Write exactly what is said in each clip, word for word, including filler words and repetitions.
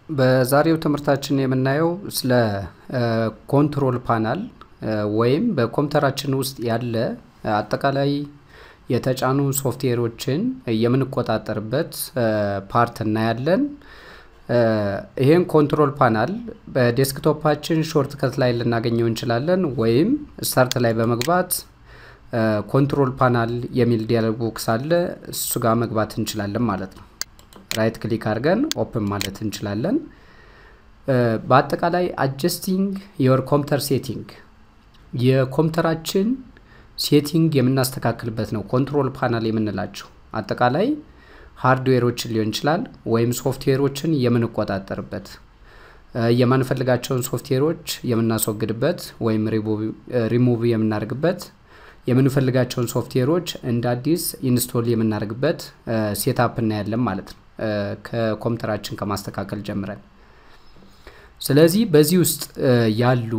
በዛሬው ትምህርታችን የምናየው ስለ ኮንትሮል ፓናል ወይም በኮምፒውተራችን ውስጥ ያለ አጠቃላይ የተጫኑ ሶፍትዌሮችን የምንቆጣጠርበት ፓርት እናያለን። ይሄን ኮንትሮል ፓናል በዴስክቶፓችን ሾርትከት ላይ ልናገኘው እንችላለን ወይም ስታርት ላይ በመግባት ኮንትሮል ፓናል የሚል ዲያሎግ ቦክስ አለ እሱ ጋር መግባት እንችላለን ማለት ነው። ራይት ክሊክ አድርገን ኦፕን ማለት እንችላለን። በአጠቃላይ adjusting your computer setting የኮምፒውተራችን ሴቲንግ የምናስተካክልበት ነው ኮንትሮል ፓናል የምንላቸው። አጠቃላይ ሃርድዌሮችን ሊሆን ይችላል ወይም ሶፍትዌሮችን የምንቆጣጠርበት የማንፈልጋቸውን ሶፍትዌሮች የምናስወግድበት ወይም ሪሙቭ የምናደርግበት የምንፈልጋቸውን ሶፍትዌሮች እንደ አዲስ ኢንስቶል የምናደርግበት ሴትአፕ እናያለን ማለት ነው ከኮምፒውተራችን ከማስተካከል ጀምረን። ስለዚህ በዚህ ውስጥ ያሉ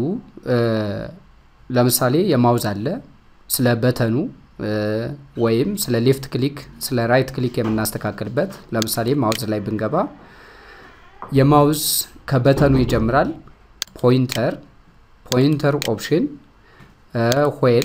ለምሳሌ የማውዝ አለ ስለ በተኑ ወይም ስለ ሌፍት ክሊክ ስለ ራይት ክሊክ የምናስተካክልበት ለምሳሌ ማውዝ ላይ ብንገባ የማውዝ ከበተኑ ይጀምራል ፖይንተር ፖይንተር ኦፕሽን ዌል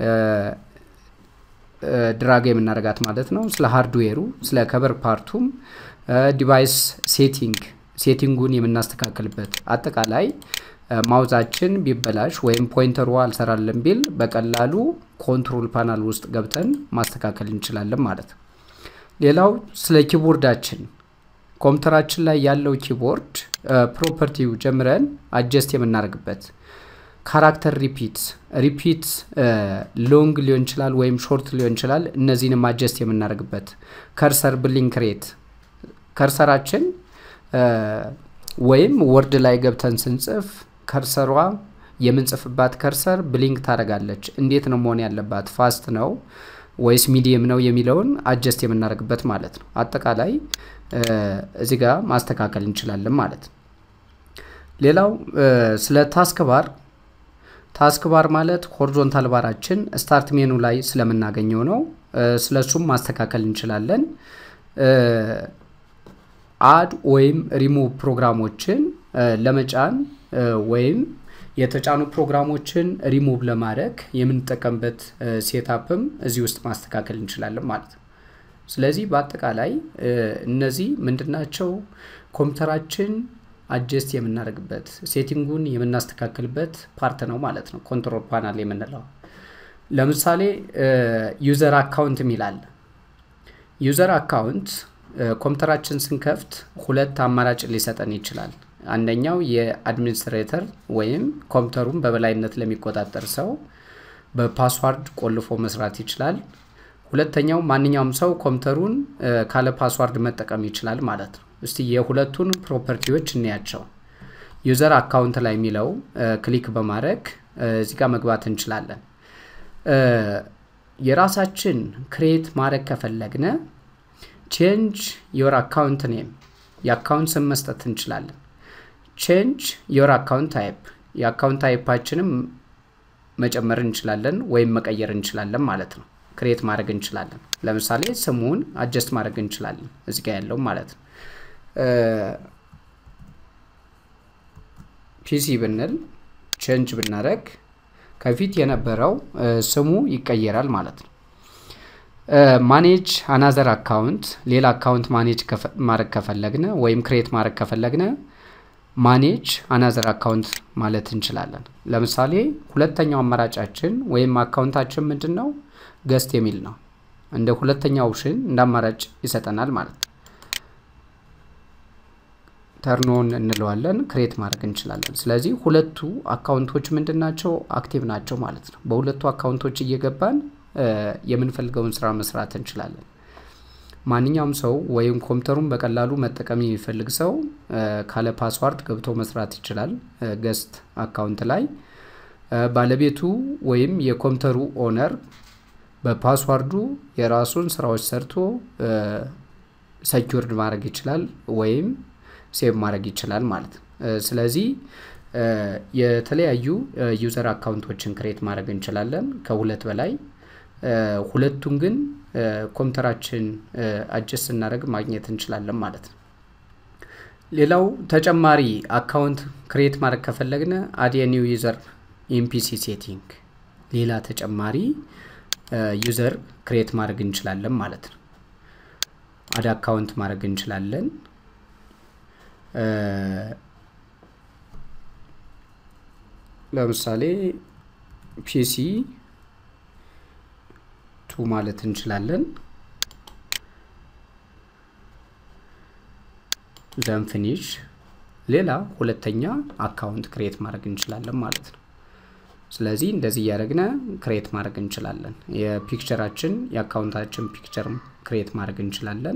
ድራግ የምናደርጋት ማለት ነው። ስለ ሃርድዌሩ ስለ ከቨር ፓርቱም ዲቫይስ ሴቲንግ ሴቲንጉን የምናስተካክልበት አጠቃላይ ማውዛችን ቢበላሽ ወይም ፖይንተሩ አልሰራልን ቢል በቀላሉ ኮንትሮል ፓናል ውስጥ ገብተን ማስተካከል እንችላለን ማለት ነው። ሌላው ስለ ኪቦርዳችን ኮምፒውተራችን ላይ ያለው ኪቦርድ ፕሮፐርቲው ጀምረን አጀስት የምናደርግበት ካራክተር ሪፒት ሪፒት ሎንግ ሊሆን ይችላል ወይም ሾርት ሊሆን ይችላል እነዚህንም አጀስት የምናደርግበት ከርሰር ብሊንክ ሬት ከርሰራችን ወይም ወርድ ላይ ገብተን ስንጽፍ ከርሰሯ የምንጽፍባት ከርሰር ብሊንክ ታደርጋለች እንዴት ነው መሆን ያለባት ፋስት ነው ወይስ ሚዲየም ነው የሚለውን አጀስት የምናደርግበት ማለት ነው። አጠቃላይ እዚህ ጋር ማስተካከል እንችላለን ማለት ነው። ሌላው ስለ ታስክ ባር ታስክ ባር ማለት ሆሪዞንታል ባራችን ስታርት ሜኑ ላይ ስለምናገኘው ነው ስለሱም ማስተካከል እንችላለን። አድ ወይም ሪሙቭ ፕሮግራሞችን ለመጫን ወይም የተጫኑ ፕሮግራሞችን ሪሙቭ ለማድረግ የምንጠቀምበት ሴትአፕም እዚህ ውስጥ ማስተካከል እንችላለን ማለት ነው። ስለዚህ በአጠቃላይ እነዚህ ምንድናቸው ኮምፒውተራችን አጀስት የምናደርግበት ሴቲንጉን የምናስተካክልበት ፓርት ነው ማለት ነው ኮንትሮል ፓናል የምንለው። ለምሳሌ ዩዘር አካውንት ሚላል ዩዘር አካውንት ኮምፒውተራችን ስንከፍት ሁለት አማራጭ ሊሰጠን ይችላል። አንደኛው የአድሚኒስትሬተር ወይም ኮምፒውተሩን በበላይነት ለሚቆጣጠር ሰው በፓስዋርድ ቆልፎ መስራት ይችላል። ሁለተኛው ማንኛውም ሰው ኮምፒውተሩን ካለ ፓስዋርድ መጠቀም ይችላል ማለት ነው። እስቲ የሁለቱን ፕሮፐርቲዎች እንያቸው። ዩዘር አካውንት ላይ ሚለው ክሊክ በማድረግ እዚህ ጋር መግባት እንችላለን። የራሳችን ክሬት ማድረግ ከፈለግነ change your account name የአካውንት ስም መስጠት እንችላለን። change your account type የአካውንት ታይፓችንም መጨመር እንችላለን ወይም መቀየር እንችላለን ማለት ነው። ክሬት ማድረግ እንችላለን። ለምሳሌ ስሙን አጀስት ማድረግ እንችላለን እዚህ ጋር ያለው ማለት ነው። ፒሲ ብንል change ብናደርግ ከፊት የነበረው ስሙ ይቀየራል ማለት ነው። ማኔጅ አናዘር አካውንት ሌላ አካውንት ማኔጅ ማድረግ ከፈለግነ ወይም ክሬት ማድረግ ከፈለግነ ማኔጅ አናዘር አካውንት ማለት እንችላለን። ለምሳሌ ሁለተኛው አማራጫችን ወይም አካውንታችን ምንድነው ገስት የሚል ነው። እንደ ሁለተኛው ኦፕሽን እንደ አማራጭ ይሰጠናል ማለት ነው። ተርኖን እንለዋለን ክሬት ማድረግ እንችላለን። ስለዚህ ሁለቱ አካውንቶች ምንድናቸው አክቲቭ ናቸው ማለት ነው። በሁለቱ አካውንቶች እየገባን የምንፈልገውን ስራ መስራት እንችላለን። ማንኛውም ሰው ወይም ኮምፒውተሩን በቀላሉ መጠቀም የሚፈልግ ሰው ካለ ፓስዋርድ ገብቶ መስራት ይችላል። ገስት አካውንት ላይ ባለቤቱ ወይም የኮምፒውተሩ ኦነር በፓስዋርዱ የራሱን ስራዎች ሰርቶ ሴኩርድ ማድረግ ይችላል ወይም ሴቭ ማድረግ ይችላል ማለት ነው። ስለዚህ የተለያዩ ዩዘር አካውንቶችን ክሬት ማድረግ እንችላለን ከሁለት በላይ ሁለቱን ግን ኮምፒውተራችን አጀስት እናደርግ ማግኘት እንችላለን ማለት ነው። ሌላው ተጨማሪ አካውንት ክሬት ማድረግ ከፈለግነ አድ ኤ ኒው ዩዘር ኢን ፒሲ ሴቲንግ ሌላ ተጨማሪ ዩዘር ክሬት ማድረግ እንችላለን ማለት ነው። አድ አካውንት ማድረግ እንችላለን። ለምሳሌ ፒሲ ቱ ማለት እንችላለን። ዘን ፊኒሽ ሌላ ሁለተኛ አካውንት ክሬት ማድረግ እንችላለን ማለት ነው። ስለዚህ እንደዚህ ያደረግነ ክሬት ማድረግ እንችላለን። የፒክቸራችን የአካውንታችን ፒክቸር ክሬት ማድረግ እንችላለን።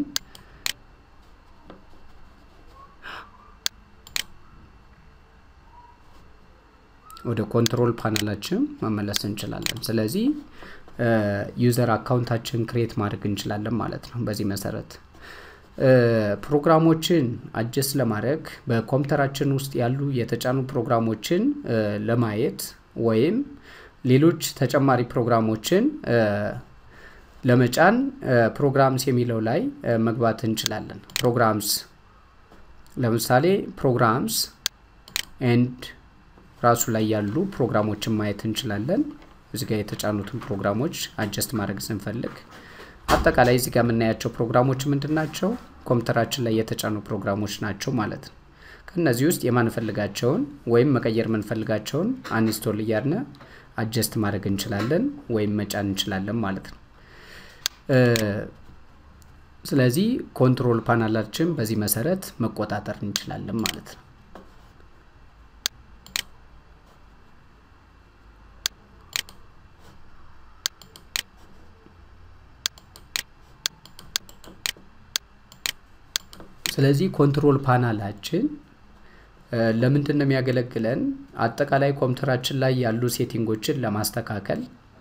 ወደ ኮንትሮል ፓነላችን መመለስ እንችላለን። ስለዚህ ዩዘር አካውንታችን ክሬት ማድረግ እንችላለን ማለት ነው። በዚህ መሰረት ፕሮግራሞችን አጀስት ለማድረግ በኮምፒውተራችን ውስጥ ያሉ የተጫኑ ፕሮግራሞችን ለማየት ወይም ሌሎች ተጨማሪ ፕሮግራሞችን ለመጫን ፕሮግራምስ የሚለው ላይ መግባት እንችላለን። ፕሮግራምስ ለምሳሌ ፕሮግራምስ ኤንድ ራሱ ላይ ያሉ ፕሮግራሞችን ማየት እንችላለን። እዚህ ጋር የተጫኑትን ፕሮግራሞች አጀስት ማድረግ ስንፈልግ አጠቃላይ እዚህ ጋር የምናያቸው ፕሮግራሞች ምንድናቸው? ኮምፒውተራችን ላይ የተጫኑ ፕሮግራሞች ናቸው ማለት ነው። ከነዚህ ውስጥ የማንፈልጋቸውን ወይም መቀየር የምንፈልጋቸውን አንኢንስቶል እያደረግን አጀስት ማድረግ እንችላለን ወይም መጫን እንችላለን ማለት ነው። ስለዚህ ኮንትሮል ፓናላችን በዚህ መሰረት መቆጣጠር እንችላለን ማለት ነው። ስለዚህ ኮንትሮል ፓናላችን ለምንድነው የሚያገለግለን? አጠቃላይ ኮምፒውተራችን ላይ ያሉ ሴቲንጎችን ለማስተካከል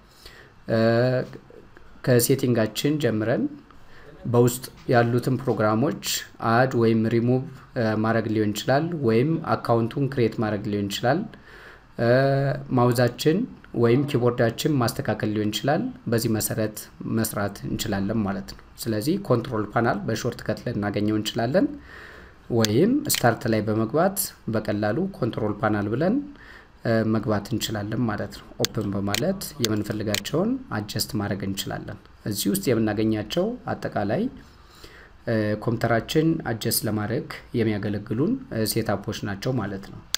ከሴቲንጋችን ጀምረን በውስጥ ያሉትን ፕሮግራሞች አድ ወይም ሪሙቭ ማድረግ ሊሆን ይችላል ወይም አካውንቱን ክሬት ማድረግ ሊሆን ይችላል። ማውዛችን ወይም ኪቦርዳችን ማስተካከል ሊሆን ይችላል። በዚህ መሰረት መስራት እንችላለን ማለት ነው። ስለዚህ ኮንትሮል ፓናል በሾርት ከት ላይ እናገኘው እንችላለን ወይም ስታርት ላይ በመግባት በቀላሉ ኮንትሮል ፓናል ብለን መግባት እንችላለን ማለት ነው። ኦፕን በማለት የምንፈልጋቸውን አጀስት ማድረግ እንችላለን። እዚህ ውስጥ የምናገኛቸው አጠቃላይ ኮምፒውተራችን አጀስት ለማድረግ የሚያገለግሉን ሴታፖች ናቸው ማለት ነው።